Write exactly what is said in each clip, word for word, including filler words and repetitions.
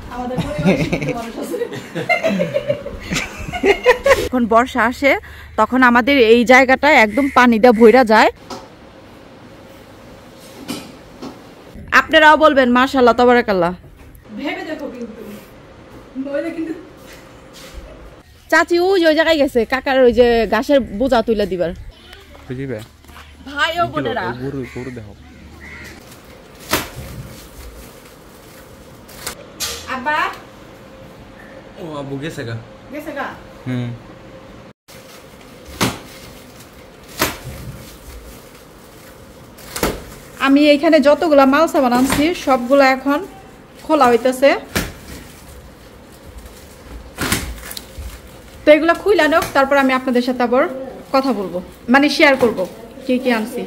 আমাদের পরিবারে শিক্ষিত মানুষ আছে। যখন বর্ষা আসে তখন আমাদের এই জায়গাটা একদম পানি দিয়ে ভইরা যায়। আপনারাও বলবেন মাশাআল্লাহ তাবারাকাল্লাহ। ভেবে দেখো কিন্তু নইলে কিন্তু চাচি ওই ওই জায়গায় গেছে কাকার ওই যে ঘাসের বোঝা তুলে দিবার বুঝিবে ভাই ও বোনেরা গরু গরু দেখো আব্বা ও আব্বু গেছে গা গেছে গা হুম আমি এইখানে যতগুলা মাল সামান আনছি সবগুলা এখন খোলা হইতেছে তো এগুলা খুইলা নোক তারপর আমি আপনাদের সাথে আবার কথা বলবো মানে শেয়ার করব কি কি আনছি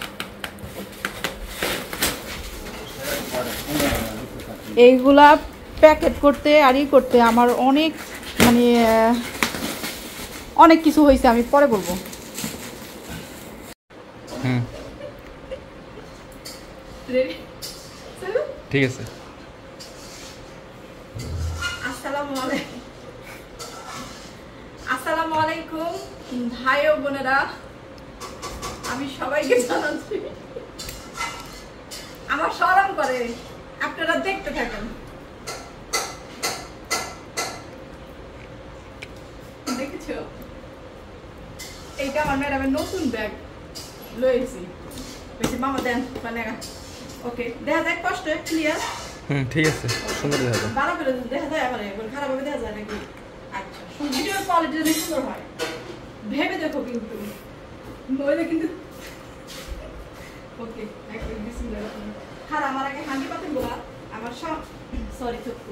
এইগুলা প্যাকেট করতে আর ই করতে আমার অনেক মানে অনেক কিছু হয়েছে আমি পরে বলবো হুম ঠিক আছে আসসালামু আলাইকুম আসসালামু আলাইকুম ভাই ও বোনেরা আমি সবাইকে জানাচ্ছি আমার শরম করে আপনারা দেখতে থাকেন দেখেছো এইটা আমার ম্যাডামের নতুন ব্যাগ লয়েছি বেশি মামা দেন মানে ওকে দেখা যায় কষ্ট ক্লিয়ার হুম ঠিক আছে সুন্দর দেখা যায় ভালো করে দেখা যায় মানে খারাপ ভাবে দেখা যায় নাকি আচ্ছা ভিডিওর কোয়ালিটি অনেক সুন্দর হয় ভেবে দেখো কিন্তু নইলে কিন্তু ওকে একদম বিসমিল্লাহ খারাপ আমার আগে হাঁড়ি পাতেন বলা আমার সব সরি চুপু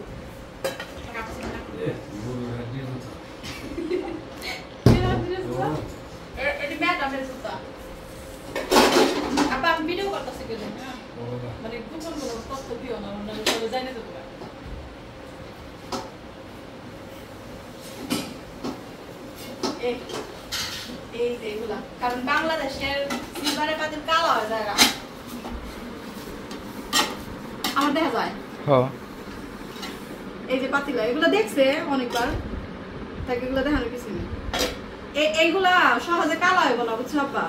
এটি ম্যাডামের জুতা আপা আমি ভিডিও করতেছি কেন মানে গোপন কোনো তথ্য দিও না অন্য সবাই জানে তো এই এই যেগুলা কারণ বাংলাদেশের সিলভারের পাতিল কালো হয়ে যায় আমার দেখা যায় হ্যাঁ এই যে পাতিল এগুলো দেখছে অনেকবার তাকে এগুলো দেখানোর কিছু নেই এইগুলা সহজে কালো হইব না বুঝছো আপা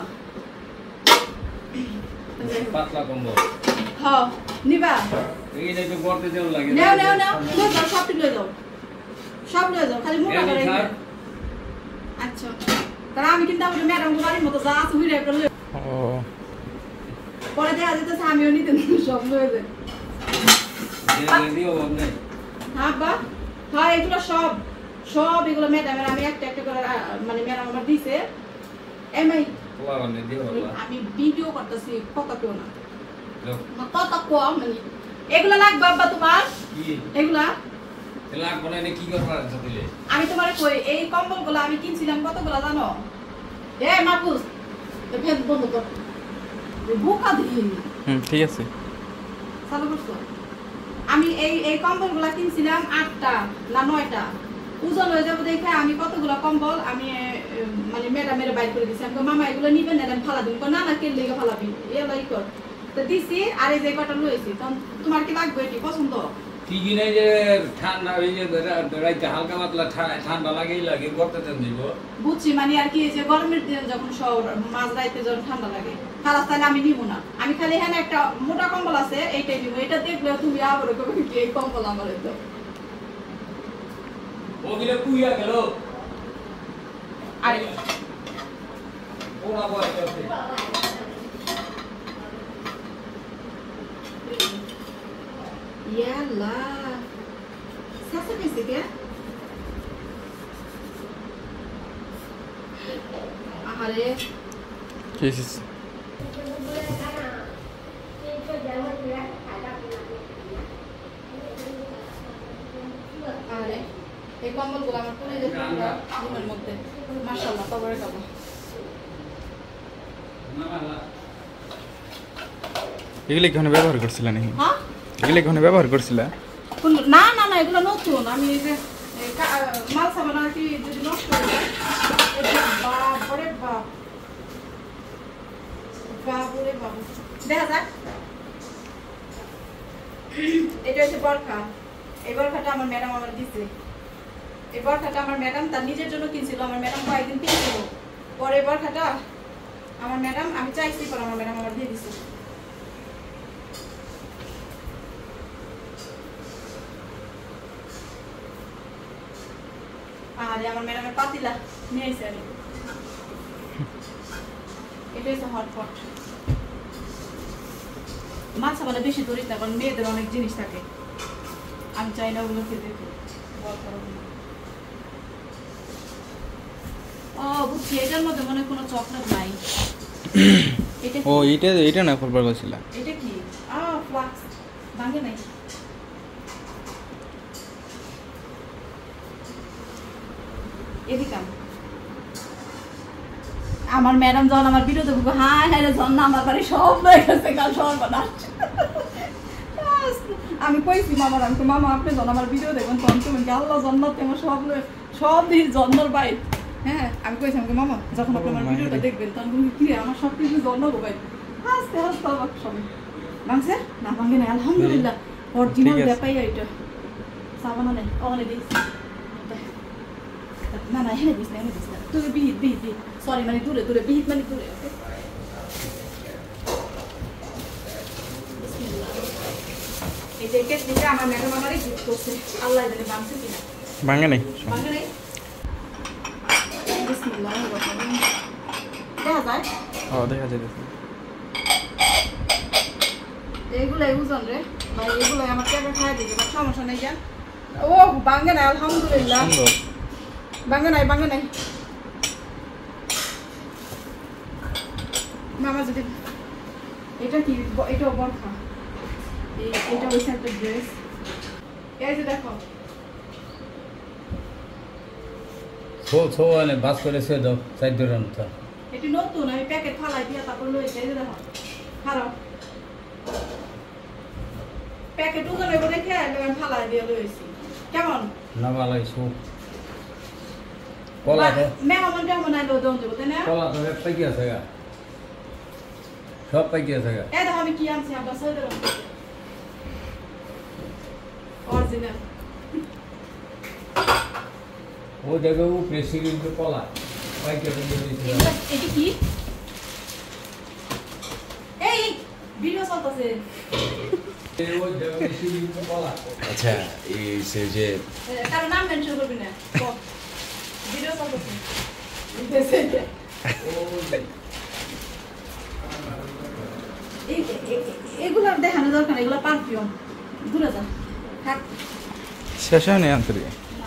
পাতলা কম্বল হ্যাঁ নিবা এই যে তো করতে দেও লাগে নাও নাও নাও লয়ে যাও সব লয়ে যাও সব লয়ে যাও খালি মোটা করে আচ্ছা তারা আমি কিন্তু আমাদের ম্যাডাম বাড়ির মতো যা আছে হুইরা করলে ও পরে দেখা যেতেছে আমিও নিতে সব লয়ে যাই দিও বন্ধে হ্যাঁ বা হ্যাঁ এগুলো সব সব এগুলো ম্যাডামের আমি একটা একটা করে মানে ম্যাডাম আমার দিছে এমআই আমি ভিডিও করতেছি কথা কেউ না কথা কম মানে এগুলো লাগবে বাবা তোমার এগুলা লাগবে না কি করবার আছে দিলে আমি তোমারে কই এই কম্বলগুলো আমি কিনছিলাম কতগুলো জানো এ মাপুস এ ফেল বন্ধ কর বোকা দিই হুম ঠিক আছে চালু করছো আমি এই এই কম্বলগুলো কিনছিলাম আটটা না নয়টা ওজন হয়ে যাবে দেখে আমি কতগুলো কম্বল আমি মানে ম্যাডামের বাইর করে দিছি আমি মামা এগুলো নিবেন না ফালা দিন না না কে লেগে ফালাবি এলাই কর তো দিছি আর এই যে কটা লইছি তখন তোমার কি লাগবে এটি পছন্দ কি কিনে যে ঠান্ডা এই যে রাইতে হালকা পাতলা ঠান্ডা লাগেই লাগে করতে দেন দিব বুঝছি মানে আর কি যে গরমের দিন যখন সব মাঝ রাইতে যখন ঠান্ডা লাগে খালাস তাহলে আমি নিব না আমি খালি এখানে একটা মোটা কম্বল আছে এইটাই নিব এটা দেখলে তুমি আবার কবে কি এই কম্বল আমার তো ও গিলে কুইয়া গেল আরে ওরা বয় আছে ইয়ালা সাসা কেসে কে আরে কেসিস আরে এই কম্বলগুলো আমার পরে যেতে রুমের মধ্যে মাশাআল্লাহ তাবারাকাল্লাহ এগুলো এখানে ব্যবহার করছিলা নাকি হ্যাঁ এগুলো এখানে ব্যবহার করছিলা না না না এগুলো নতুন আমি এই যে মাল সাবান আর কি যদি নষ্ট হয়ে যায় বাপরে বাপ বাপরে বাপ দেখা যাক এটা হচ্ছে বরখা এই বরখাটা আমার ম্যাডাম আমার দিছে। এই বরখাটা আমার ম্যাডাম তার নিজের জন্য কিনছিল, আমার ম্যাডাম কয়েকদিন কিনছিল, পরে এই বরখাটা আমার ম্যাডাম আমি চাইছি পরে আমার ম্যাডাম আমার দিয়ে দিছে। আরে আমার ম্যাডামের পাতিলা নিয়ে এসে আমি এটা হচ্ছে হটপট। মাছ মানে বেশি ধরিস না, কারণ মেয়েদের অনেক জিনিস থাকে, আমি চাই না ওগুলোকে দেখে। ও বুঝছি, এটার মধ্যে মনে কোনো চকলেট নাই। ও এটা এটা না খুলবার কইছিল। এটা কি? আ ফ্লাক্স ভাঙে নাই। এদিকে আমার ম্যাডাম যখন আমার ভিডিও দেখবো, হাই হাই রে ঝর্ণা আমার বাড়ি সব হয়ে গেছে, কাল সর্বনাশ। আমি কইছি মামার, আমি মামা আপনি যখন আমার ভিডিও দেখবেন তখন তুমি আল্লাহ জন্নাতে আমার সব সব দিন জন্মর বাই। হ্যাঁ আমি কইছি আমাকে মামা যখন আপনি আমার ভিডিওটা দেখবেন তখন তুমি কি আমার সব কিছু জন্ম বাই। হাসতে হাসতে অবাক সবাই। ভাঙছে না? ভাঙে নাই আলহামদুলিল্লাহ, অরিজিনাল ব্যাপাই এটা। সাবানা নেই ওখানে দিস না, না এখানে দিস না, এখানে দিস না, তুই বিহিত বিহিত বিহিত সরি মানে দূরে দূরে বিহিত মানে দূরে। ওকে এই যে কেস দিতে আমার ম্যাডাম আমারই গিফট করছে, আল্লাহ জানে ভাঙছে কিনা। ভাঙে নাই, ভাঙে নাই। বিসমিল্লাহ দেখা যায়। ও দেখা যায়। এইগুলাই ওজন রে ভাই, এগুলাই আমার টাকা খাই দিবে, সমস্যা নেই। কেন ও ভাঙে নাই আলহামদুলিল্লাহ, ভাঙে নাই ভাঙে নাই। মামা যদি এটা কি, এটাও বরখা, এটা হচ্ছে একটা ড্রেস। এই যে দেখো ছো ছো মানে বাস করেছে দাও সাইড ধরে আনতা। এটি নতুন, আমি প্যাকেট ফালাই দিয়া তারপর লইছি। এই যে দেখো খারাপ প্যাকেট ওজন এবার রেখে আমি ফালাই দিয়ে লইছি। কেমন না ভালো ছো কলা তো মেহমান যেমন আইলো দম দেবো তাই না? কলা তো সব পাইকি আছে গা, সব পাইকি আছে গা। এই দেখো আমি কি আনছি, আমরা সৈদের অরিজিনাল। ও দেখো ও প্রেসিডেন্ট কলা পাইকি আছে দিয়েছিল। এটা কি? এই ভিডিও চলতেছে। এই ও দেখো প্রেসিডেন্ট কলা। আচ্ছা এই সে যে কারণ নাম মেনশন করবি না, ভিডিও চলতেছে। এগুলো দেখানো দরকার, এগুলো পারফিউম, দূরে যা থাক। শেষ হয় না আন্তরি।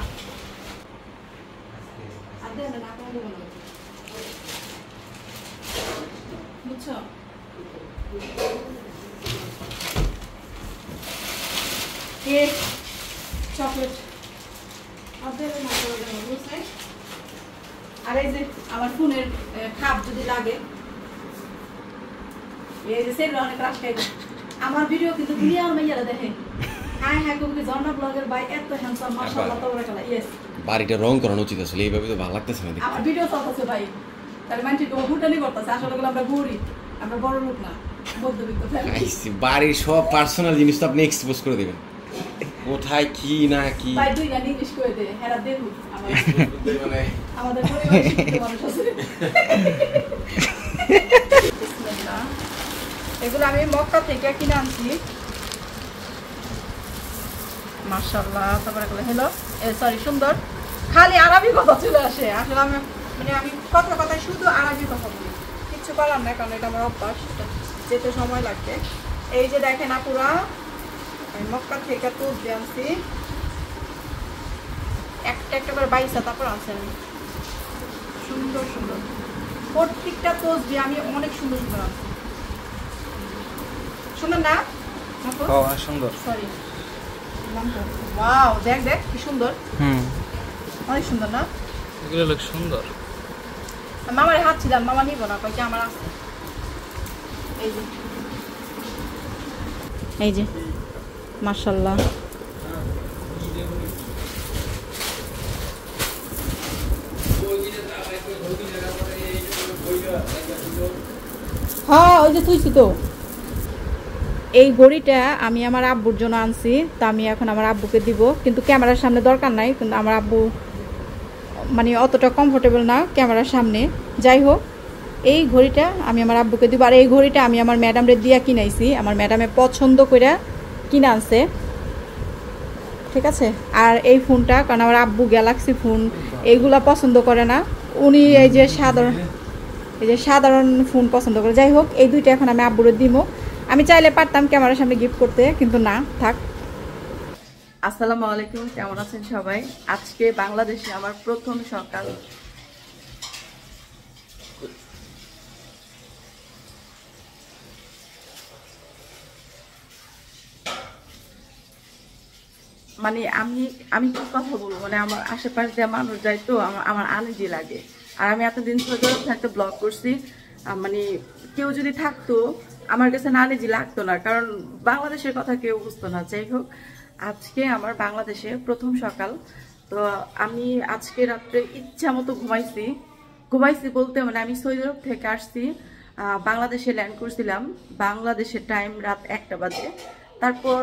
বুঝছো? কেক, চকলেট, আর এই যে আমার ফোনের খাপ যদি লাগে, এই যে সেগুলো অনেক রাশ খাইবে। আমার ভিডিও কিন্তু দুনিয়ার মাইয়ারা দেখে, হ্যাঁ হ্যাঁ কবি ঝর্ণা ব্লগের ভাই এত হ্যান্ডসাম মাশাআল্লাহ তাবারাকাল্লাহ। ইয়েস বাড়িটা রং করানো উচিত আসলে, এইভাবে তো ভালো লাগতেছে না। আমার ভিডিও চলতেছে ভাই, তাহলে মানুষ তো হুটানি করতেছে, আসলে আমরা গরিব, আমরা বড় লোক না, মধ্যবিত্ত ফ্যামিলি। বাড়ির সব পার্সোনাল জিনিস তো আপনি এক্সপোজ করে দেবেন, কোথায় কি না কি। ভাই দুই গান ইংলিশ করে দে, হেরা দেখুক আমার মানে আমাদের পরিবারে শিক্ষিত মানুষ আছে। এগুলো আমি মক্কা থেকে কিনে আনছি। মাশাআল্লাহ তাবারাকাল্লাহ। হ্যালো এ সরি সুন্দর, খালি আরবি কথা চলে আসে। আসলে আমি মানে আমি কথা কথায় শুধু আরবি কথা বলি, কিচ্ছু করার না, কারণ এটা আমার অভ্যাস, যেতে সময় লাগবে। এই যে দেখেন আপুরা, আমি মক্কা থেকে তো আনছি একটা একটা করে বাইশা, তারপর আছে আমি সুন্দর সুন্দর প্রত্যেকটা পোস্ট দিয়ে আমি অনেক সুন্দর সুন্দর আনছি। সুন্দর না? হ্যাঁ সুন্দর। সরি ওয়াও, দেখ দেখ কি সুন্দর, হুম অনেক সুন্দর না? এগুলো লোক সুন্দর। মামার হাত ছিলাম, মামা নিব না, কয়েকটা আমার আছে। এই যে এই যে মাশাআল্লাহ, হ্যাঁ ওই যে তুইছি তো এই ঘড়িটা আমি আমার আব্বুর জন্য আনছি, তো আমি এখন আমার আব্বুকে দিব, কিন্তু ক্যামেরার সামনে দরকার নাই, কিন্তু আমার আব্বু মানে অতটা কমফোর্টেবল না ক্যামেরার সামনে। যাই হোক, এই ঘড়িটা আমি আমার আব্বুকে দিব। আর এই ঘড়িটা আমি আমার ম্যাডামরে দিয়া কিনাইছি, আমার ম্যাডামে পছন্দ করে কিনে আনছে, ঠিক আছে। আর এই ফোনটা, কারণ আমার আব্বু গ্যালাক্সি ফোন এইগুলা পছন্দ করে না, উনি এই যে সাধারণ এই যে সাধারণ ফোন পছন্দ করে। যাই হোক, এই দুইটা এখন আমি আব্বুরে দিব। আমি চাইলে পারতাম ক্যামেরার সামনে গিফট করতে, কিন্তু না, থাক। আসসালামু আলাইকুম, কেমন আছেন সবাই? আজকে বাংলাদেশে আমার প্রথম সকাল। মানে আমি আমি কি কথা বলবো, মানে আমার আশেপাশে দিয়ে মানুষ যায় তো আমার আমার আনইজি লাগে। আর আমি এতদিন ধরে একটা ব্লগ করছি, মানে কেউ যদি থাকতো আমার কাছে না আনইজি লাগতো না, কারণ বাংলাদেশের কথা কেউ বুঝতো না। যাই হোক, আজকে আমার বাংলাদেশে প্রথম সকাল। তো আমি আজকে রাত্রে ইচ্ছা মতো ঘুমাইছি ঘুমাইছি বলতে মানে আমি সৌদি আরব থেকে আসছি, বাংলাদেশে ল্যান্ড করছিলাম, বাংলাদেশের টাইম রাত একটা বাজে। তারপর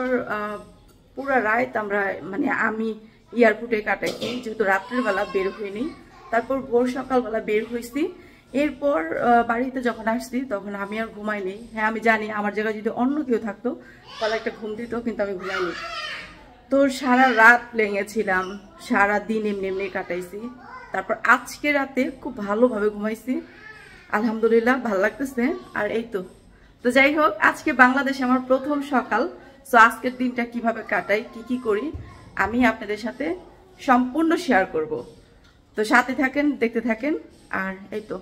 পুরো রাত আমরা মানে আমি এয়ারপোর্টে কাটাইছি, যেহেতু রাত্রের বেলা বের হইনি। তারপর ভোর সকালবেলা বের হয়েছি। এরপর বাড়িতে যখন আসছি তখন আমি আর ঘুমাইনি। হ্যাঁ, আমি জানি আমার জায়গায় যদি অন্য কেউ থাকতো তাহলে একটা ঘুম দিত, কিন্তু আমি ঘুমাইনি। তো সারা রাত লেগেছিলাম, সারা দিন এমনি এমনি কাটাইছি। তারপর আজকে রাতে খুব ভালোভাবে ঘুমাইছি, আলহামদুলিল্লাহ, ভালো লাগতেছে। আর এই তো তো যাই হোক, আজকে বাংলাদেশে আমার প্রথম সকাল। সো আজকের দিনটা কিভাবে কাটাই, কি কি করি, আমি আপনাদের সাথে সম্পূর্ণ শেয়ার করব। তো সাথে থাকেন, দেখতে থাকেন। আর এই তো,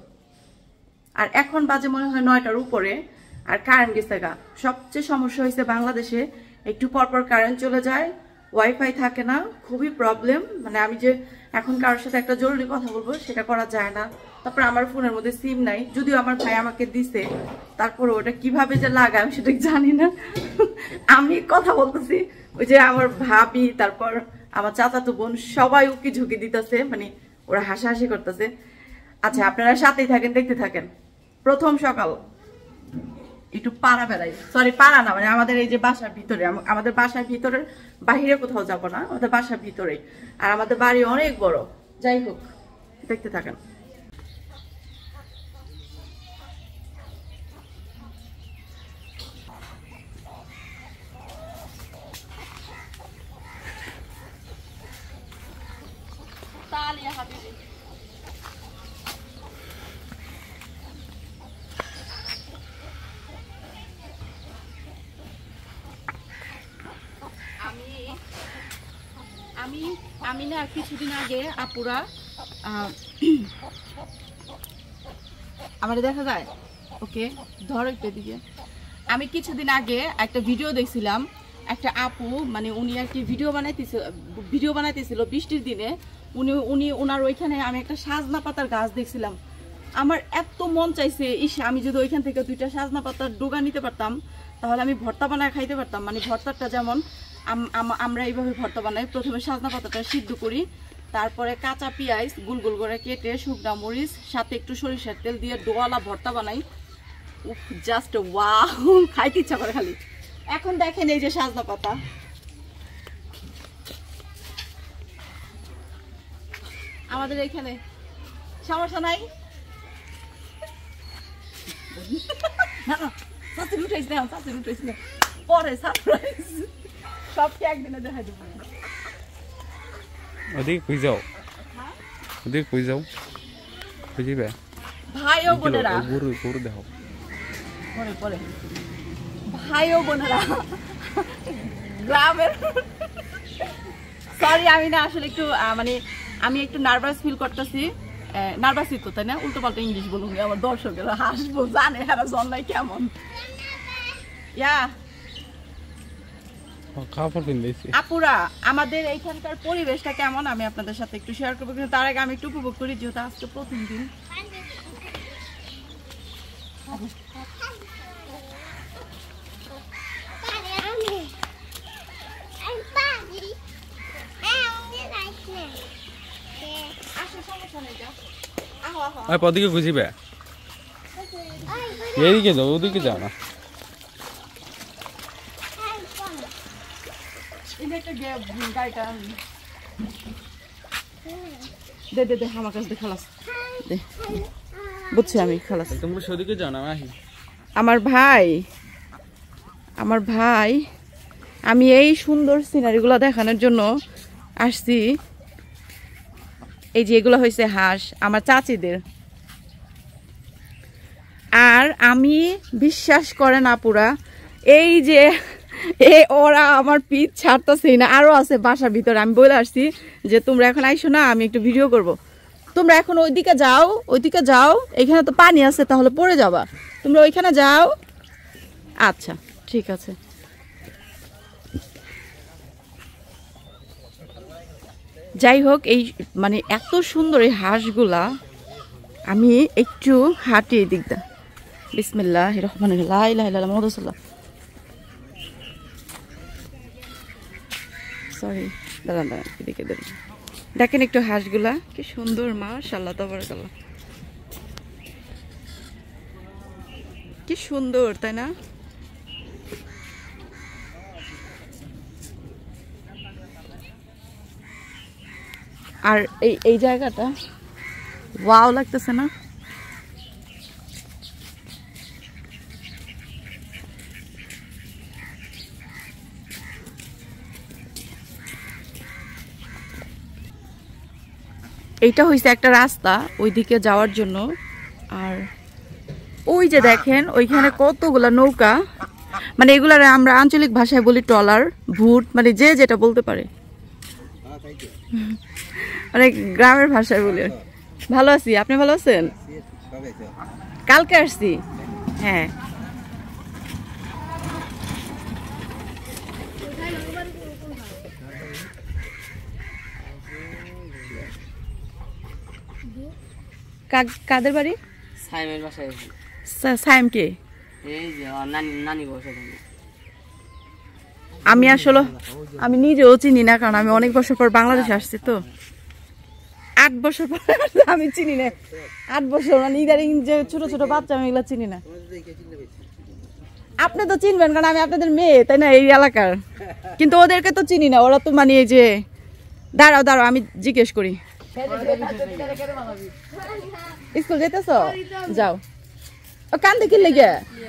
আর এখন বাজে মনে হয় নয়টার উপরে, আর কারেন্ট গেছে গা। সবচেয়ে সমস্যা হয়েছে বাংলাদেশে, একটু পরপর কারেন্ট চলে যায়, ওয়াইফাই থাকে না, খুবই প্রবলেম। মানে আমি যে এখন কারোর সাথে একটা জরুরি কথা বলবো সেটা করা যায় না। তারপর আমার ফোনের মধ্যে সিম নাই, যদিও আমার ভাই আমাকে দিছে, তারপর ওটা কিভাবে যে লাগায় আমি সেটা জানি না। আমি কথা বলতেছি, ওই যে আমার ভাবি, তারপর আমার চাচাতো বোন সবাই উকি ঝুঁকি দিতেছে, মানে ওরা হাসাহাসি করতেছে। আচ্ছা, আপনারা সাথেই থাকেন, দেখতে থাকেন। প্রথম সকাল, একটু পাড়া বেড়াই, সরি পাড়া না, মানে আমাদের এই যে বাসার ভিতরে, আমাদের বাসার ভিতরে, বাহিরে কোথাও যাব না, আমাদের বাসার ভিতরে। আর আমাদের বাড়ি অনেক বড়। যাই হোক, দেখতে থাকেন। তালিয়া হাবিবি, আমি আমি না কিছুদিন আগে আপুরা আমার দেখা যায়, ওকে ধরো একটু দিকে। আমি কিছুদিন আগে একটা ভিডিও দেখছিলাম, একটা আপু মানে উনি আর কি ভিডিও বানাইতেছিল ভিডিও বানাইতেছিল বৃষ্টির দিনে। উনি উনি ওনার ওইখানে আমি একটা সাজনা পাতার গাছ দেখছিলাম। আমার এত মন চাইছে, ইস আমি যদি ওইখান থেকে দুইটা সাজনা পাতার ডোগা নিতে পারতাম তাহলে আমি ভর্তা বানায় খাইতে পারতাম। মানে ভর্তাটা যেমন আমরা এইভাবে ভর্তা বানাই, প্রথমে সাজনা পাতাটা সিদ্ধ করি, তারপরে কাঁচা পেঁয়াজ গুল গুল করে কেটে, শুকনা মরিচ, সাথে একটু সরিষার তেল দিয়ে দোয়ালা ভর্তা বানাই। উফ, জাস্ট ওয়াও, খাইতে ইচ্ছা করে খালি। এখন দেখেন এই যে সাজনা পাতা, আমাদের এখানে সমস্যা নাই। না না, চাচি উঠাইছি না, চাচি উঠাইছি না, পরে সারপ্রাইজ, সবকে একদিনে দেখাই দেবো। ওদিকে কই যাও, ওদিকে কই যাও, বুঝিবে ভাই ও বোনেরা, গরু গরু দেখো, পরে পরে ভাই ও বোনেরা গ্রামের, সরি আমি না আসলে একটু মানে আমি একটু নার্ভাস ফিল করতেছি। নার্ভাসই তো, তাই না? উল্টো পাল্টা ইংলিশ বলুন, আমার দর্শকেরা হাসবো, জানে হারা জন্মাই কেমন। ইয়া আপুরা, আমাদের এইখানকার পরিবেশটা কেমন আমি আপনাদের সাথে একটু শেয়ার করবো, কিন্তু তার আগে আমি একটু উপভোগ করি, যেহেতু আজকে প্রথম দিন। ওদিকে বুঝিবে, এইদিকে যাও, ওদিকে যাও না। গিয়ে গাড়িটা দে দে দে আমার কাছে দে খালাস দে বুঝছি আমি খালাস তোমরা সেদিকে যাও না আসি আমার ভাই আমার ভাই আমি এই সুন্দর সিনারিগুলো দেখানোর জন্য আসছি এই যে এগুলো হয়েছে হাঁস আমার চাচিদের আর আমি বিশ্বাস করে না পুরা এই যে এ ওরা আমার পিঠ ছাড়তেছেই না আরো আছে বাসার ভিতরে আমি বলে আসছি যে তোমরা এখন আইসো না আমি একটু ভিডিও করব তোমরা এখন ওইদিকে যাও ওইদিকে যাও এখানে তো পানি আছে তাহলে পড়ে যাবা তোমরা ওইখানে যাও আচ্ছা ঠিক আছে যাই হোক এই মানে এত সুন্দর এই হাঁসগুলা আমি একটু হাঁটি এই দিকটা বিসমিল্লাহির রহমানির রহিম লা ইলাহা ইল্লাল্লাহ মুহাম্মাদুর রাসূলুল্লাহ সরি দাঁড়ান দাঁড়ান এদিকে দেখুন দেখেন একটু হাঁসগুলা কি সুন্দর মাশাআল্লাহ তাবারাকাল্লাহ কি সুন্দর তাই না আর এই এই জায়গাটা ওয়াও লাগতেছে না এইটা হইছে একটা রাস্তা ওইদিকে যাওয়ার জন্য আর ওই যে দেখেন ওইখানে কতগুলা নৌকা মানে এগুলার আমরা আঞ্চলিক ভাষায় বলি ট্রলার ভুট মানে যে যেটা বলতে পারে মানে গ্রামের ভাষায় বলি ভালো আছি আপনি ভালো আছেন কালকে আসছি হ্যাঁ কাদের বাড়ি সাইমের বাসায় সাইম কে এই যে নানি নানি বসে থাকে আমি আসলে আমি নিজেও চিনি না কারণ আমি অনেক বছর পর বাংলাদেশে আসছি তো আট বছর পর আমি চিনি না আট বছর মানে ইদারিং যে ছোট ছোট বাচ্চা আমি এগুলা চিনি না আপনি তো চিনবেন কারণ আমি আপনাদের মেয়ে তাই না এই এলাকার কিন্তু ওদেরকে তো চিনি না ওরা তো মানে এই যে দাঁড়াও দাঁড়াও আমি জিজ্ঞেস করি স্কুল যেতেছ যাও ও কান্দে কি লেগে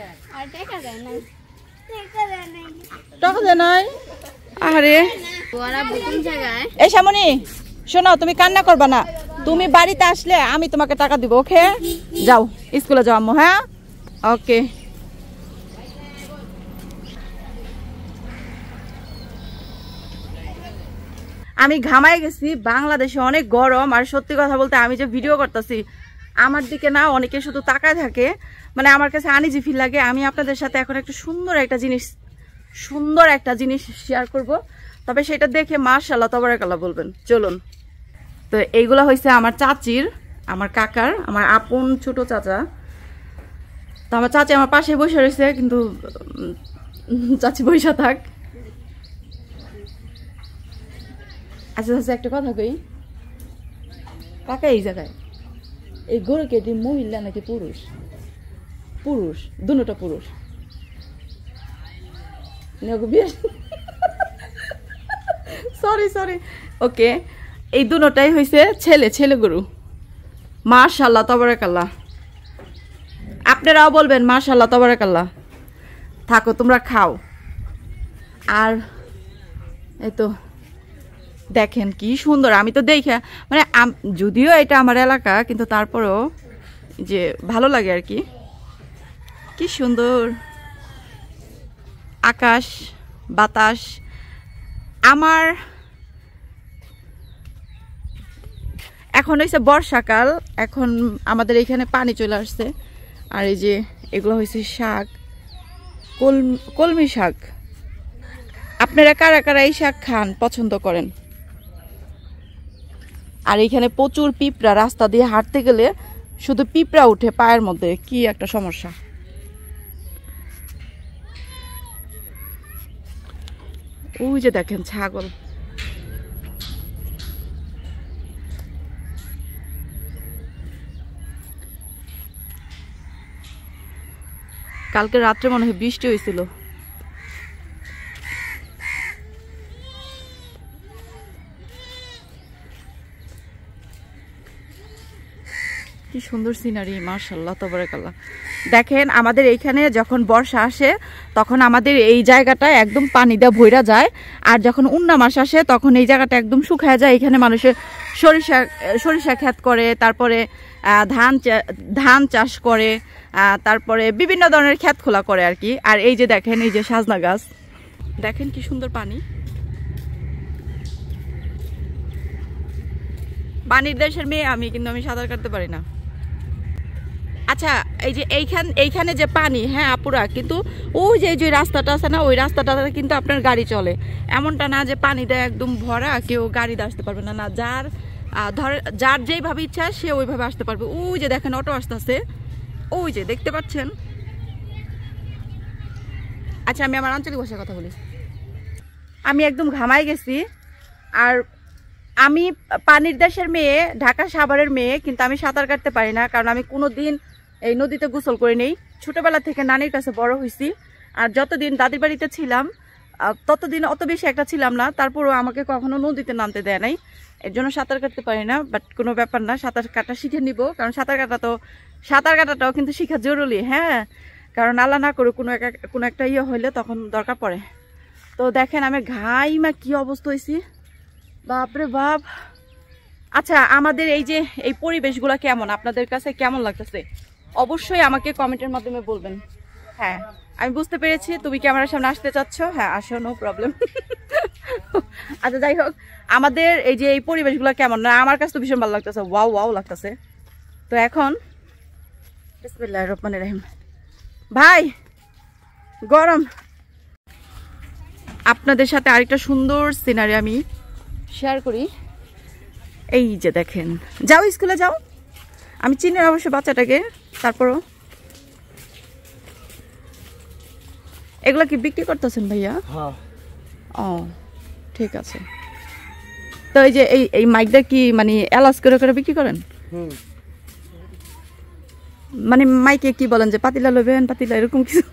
টাকা দেয় নাই আরে এই সামনি শোনো তুমি কান্না করবা না তুমি বাড়িতে আসলে আমি তোমাকে টাকা দিব ওকে যাও স্কুলে যাও আম্মু হ্যাঁ ওকে আমি ঘামাই গেছি বাংলাদেশে অনেক গরম আর সত্যি কথা বলতে আমি যে ভিডিও করতেছি আমার দিকে না অনেকে শুধু তাকায় থাকে মানে আমার কাছে আনইজি ফিল লাগে আমি আপনাদের সাথে এখন একটা সুন্দর একটা জিনিস সুন্দর একটা জিনিস শেয়ার করব তবে সেটা দেখে মাশাআল্লাহ তাবারাকাল্লাহ বলবেন চলুন তো এইগুলা হয়েছে আমার চাচির আমার কাকার আমার আপন ছোট চাচা তো আমার চাচি আমার পাশে বসে রয়েছে কিন্তু চাচি বসে থাক আচ্ছা আচ্ছা একটা কথা কই কাকা এই জায়গায় এই গরু কে মহিলা নাকি পুরুষ পুরুষ দুটোটা পুরুষ সরি সরি ওকে এই দুটোটাই হয়েছে ছেলে ছেলে গরু মাশাআল্লাহ তাবারাকাল্লাহ আপনারাও বলবেন মাশাআল্লাহ তাবারাকাল্লাহ থাকো তোমরা খাও আর এই তো দেখেন কি সুন্দর আমি তো দেখে মানে যদিও এটা আমার এলাকা কিন্তু তারপরেও যে ভালো লাগে আর কি কি সুন্দর আকাশ বাতাস আমার এখন হয়েছে বর্ষাকাল এখন আমাদের এখানে পানি চলে আসছে আর এই যে এগুলো হয়েছে শাক কল কলমি শাক আপনারা কারা কারা এই শাক খান পছন্দ করেন আর এখানে প্রচুর পিঁপড়া রাস্তা দিয়ে হাঁটতে গেলে শুধু পিঁপড়া উঠে পায়ের মধ্যে কি একটা সমস্যা ওই যে দেখেন ছাগল কালকে রাত্রে মনে হয় বৃষ্টি হয়েছিল কি সুন্দর সিনারি, মাশাআল্লাহ তাবারাকাল্লাহ। দেখেন আমাদের এইখানে যখন বর্ষা আসে তখন আমাদের এই জায়গাটা একদম পানি দিয়ে ভইরা যায়, আর যখন উন্না মাস আসে তখন এই জায়গাটা একদম শুকায় যায়। এখানে মানুষে সরিষা সরিষা ক্ষেত করে, তারপরে ধান ধান চাষ করে, তারপরে বিভিন্ন ধরনের ক্ষেত খোলা করে আর কি। আর এই যে দেখেন এই যে সাজনা গাছ, দেখেন কি সুন্দর পানি। পানির দেশের মেয়ে আমি, কিন্তু আমি সাঁতার কাটতে পারি না। আচ্ছা এই যে এইখান এইখানে যে পানি, হ্যাঁ আপুরা, কিন্তু ওই যে যে রাস্তাটা আছে না, ওই রাস্তাটাতে কিন্তু আপনার গাড়ি চলে। এমনটা না যে পানিটা একদম ভরা কেউ গাড়িতে আসতে পারবে না, না যার ধর যার যেইভাবে ইচ্ছা সে ওইভাবে আসতে পারবে। ওই যে দেখেন অটো আসতেছে, ওই যে দেখতে পাচ্ছেন। আচ্ছা আমি আমার আঞ্চলিক ভাষায় কথা বলি। আমি একদম ঘামাই গেছি, আর আমি পানির দেশের মেয়ে, ঢাকা সাভারের মেয়ে, কিন্তু আমি সাঁতার কাটতে পারি না, কারণ আমি কোনো দিন এই নদীতে গোসল করে নেই। ছোটবেলা থেকে নানির কাছে বড় হয়েছি, আর যতদিন দাদির বাড়িতে ছিলাম ততদিন অত বেশি একটা ছিলাম না, তারপরও আমাকে কখনো নদীতে নামতে দেয় নাই, এর জন্য সাঁতার কাটতে পারি না। বাট কোনো ব্যাপার না, সাঁতার কাটা শিখে নিব, কারণ সাঁতার কাটা তো সাঁতার কাটাটাও কিন্তু শিখা জরুরি। হ্যাঁ, কারণ আল্লাহ না করে কোনো একটা কোনো একটা ইয়ে হইলে তখন দরকার পড়ে। তো দেখেন আমি ঘাইমা কি অবস্থা হয়েছি, বাপরে বাপ। আচ্ছা আমাদের এই যে এই পরিবেশগুলো কেমন, আপনাদের কাছে কেমন লাগতেছে অবশ্যই আমাকে কমেন্টের মাধ্যমে বলবেন। হ্যাঁ আমি বুঝতে পেরেছি তুমি ক্যামেরার সামনে আসতে চাচ্ছ, হ্যাঁ আসো, নো প্রবলেম। আচ্ছা যাই হোক, আমাদের এই যে এই পরিবেশগুলো কেমন, না আমার কাছে তো ভীষণ ভালো লাগতেছে, ওয়াও ওয়াও লাগতেছে। তো এখন বিসমিল্লাহির রহমানির রহিম। ভাই গরম, আপনাদের সাথে আরেকটা সুন্দর সিনারি আমি শেয়ার করি। এই যে দেখেন, যাও স্কুলে যাও, আমি চিনি অবশ্য বাচ্চাটাকে, তারপরও এগুলা কি বিক্রি করতেছেন ভাইয়া? ও ঠিক আছে। তো এই যে এই এই মাইকটা কি মানে এলাচ করে করে বিক্রি করেন? মানে মাইকে কি বলেন যে পাতিলা লবেন, পাতিলা এরকম কিছু?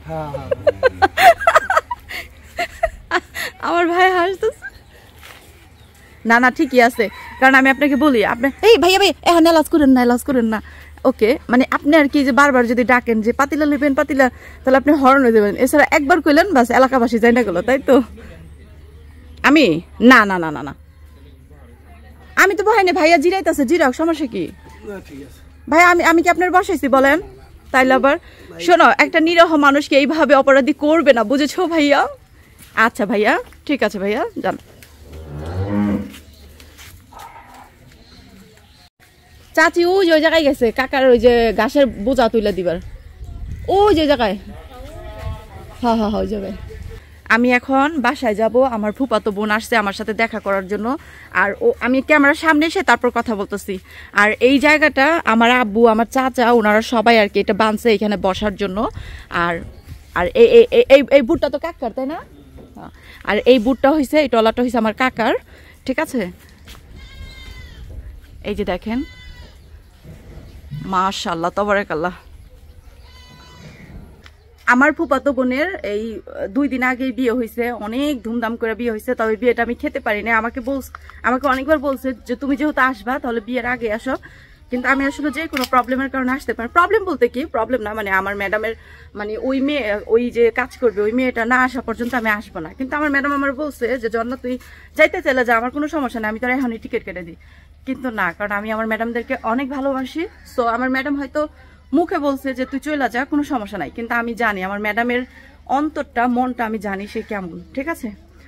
আমার ভাই হাসতেছে। না না ঠিকই আছে, কারণ আমি আপনাকে বলি আপনি এই ভাইয়া ভাই এখন এলাচ করেন না, এলাচ করেন না, ওকে, মানে আপনি আর কি যে বারবার যদি ডাকেন যে পাতিলা নেবেন পাতিলা, তাহলে আপনি হরণ হয়ে যাবেন। এছাড়া একবার কইলেন বাস এলাকাবাসী যাই না গেলো, তাই তো? আমি না না না না না আমি তো বহাইনি, ভাইয়া জিরাইতেছে, জিরাও, সমস্যা কি ভাই? আমি আমি কি আপনার বসাইছি বলেন? তাইলে আবার শোনো, একটা নিরহ মানুষকে এইভাবে অপরাধী করবে না, বুঝেছো ভাইয়া? আচ্ছা ভাইয়া ঠিক আছে ভাইয়া, যান। চাচি ওই যে ওই জায়গায় গেছে কাকার ওই যে ঘাসের বোঝা তুলে দিবার, ওই যে জায়গায়, হ্যাঁ হ্যাঁ ওই জায়গায়। আমি এখন বাসায় যাব, আমার ফুফাতো বোন আসছে আমার সাথে দেখা করার জন্য, আর ও আমি ক্যামেরার সামনে এসে তারপর কথা বলতেছি। আর এই জায়গাটা আমার আব্বু, আমার চাচা, ওনারা সবাই আর কি এটা বানছে এখানে বসার জন্য। আর আর এই এই এই বুটটা তো কাকার, তাই না? আর এই বুটটা হয়েছে, এই টলাটা হয়েছে আমার কাকার, ঠিক আছে? এই যে দেখেন, মাশাআল্লাহ তাবারাকাল্লাহ। আমার ফুফাতো বোনের এই দুই দিন আগে বিয়ে হয়েছে, অনেক ধুমধাম করে বিয়ে হয়েছে, তবে বিয়েটা আমি খেতে পারি না। আমাকে বল আমাকে অনেকবার বলছে যে তুমি যেহেতু আসবা তাহলে বিয়ের আগে আসো, কিন্তু আমি আসলে যে কোনো প্রবলেমের কারণে আসতে পারি। প্রবলেম বলতে কি, প্রবলেম না মানে আমার ম্যাডামের মানে ওই মেয়ে ওই যে কাজ করবে ওই মেয়েটা না আসা পর্যন্ত আমি আসবো না। কিন্তু আমার ম্যাডাম আমার বলছে যে জন্য তুই যাইতে চলে যা, আমার কোনো সমস্যা নেই, আমি তোর এখনই টিকিট কেটে দিই। কিন্তু না, কারণ আমি আমার ম্যাডামদেরকে অনেক ভালোবাসি। সো আমার ম্যাডাম হয়তো মুখে বলছে যে তুই চলে যা, কোনো সমস্যা নাই, কিন্তু আমি জানি আমার ম্যাডামের অন্তরটা, মনটা আমি জানি সে কেমন, ঠিক আছে?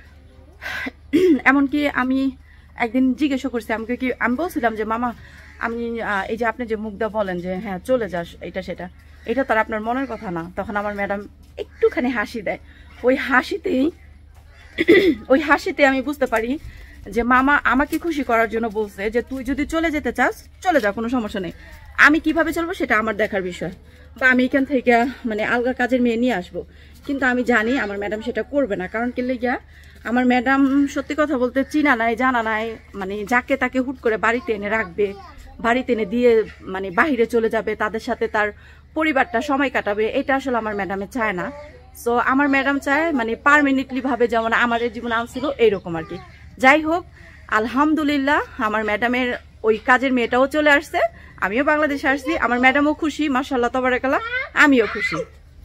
এমনকি আমি একদিন জিজ্ঞেসও করছি আমাকে, কি আমি বলছিলাম যে মামা আমি এই যে আপনি যে মুখটা বলেন যে হ্যাঁ চলে যাস এটা সেটা, এটা তার আপনার মনের কথা না। তখন আমার ম্যাডাম একটুখানি হাসি দেয়, ওই হাসিতেই ওই হাসিতে আমি বুঝতে পারি যে মামা আমাকে খুশি করার জন্য বলছে যে তুই যদি চলে যেতে চাস চলে যা, কোনো সমস্যা নেই, আমি কিভাবে চলবো সেটা আমার দেখার বিষয়, বা আমি এখান থেকে মানে আলগা কাজের মেয়ে নিয়ে আসবো। কিন্তু আমি জানি আমার ম্যাডাম সেটা করবে না, কারণ কি লেগিয়া আমার ম্যাডাম সত্যি কথা বলতে চিনা নাই জানা নাই, মানে যাকে তাকে হুট করে বাড়িতে এনে রাখবে, বাড়িতে এনে দিয়ে মানে বাহিরে চলে যাবে, তাদের সাথে তার পরিবারটা সময় কাটাবে, এটা আসলে আমার ম্যাডামে চায় না। সো আমার ম্যাডাম চায় মানে পারমানেন্টলি ভাবে যেমন আমার জীবনে আনছিল এইরকম আর কি। যাই হোক আলহামদুলিল্লাহ আমার ম্যাডামের ওই কাজের মেয়েটাও চলে আসছে, আমিও বাংলাদেশে আসছি, আমার ম্যাডামও খুশি, মাশাআল্লাহ তাবারাকাল্লাহ, আমিও খুশি।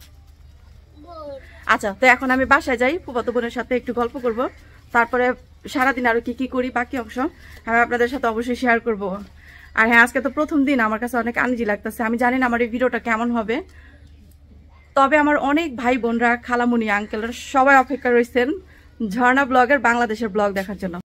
আচ্ছা, তো এখন আমি বাসায় যাই, ফুফাতো বোনের সাথে একটু গল্প করব, তারপরে সারাদিন আরো কি কি করি বাকি অংশ আমি আপনাদের সাথে অবশ্যই শেয়ার করব। আর হ্যাঁ, আজকে তো প্রথম দিন, আমার কাছে অনেক আনজি লাগতেছে। আমি জানি না আমার এই ভিডিওটা কেমন হবে, তবে আমার অনেক ভাই বোনরা, খালামুনি, আঙ্কেলরা সবাই অপেক্ষা রয়েছেন ঝর্ণা ব্লগের বাংলাদেশের ব্লগ দেখার জন্য।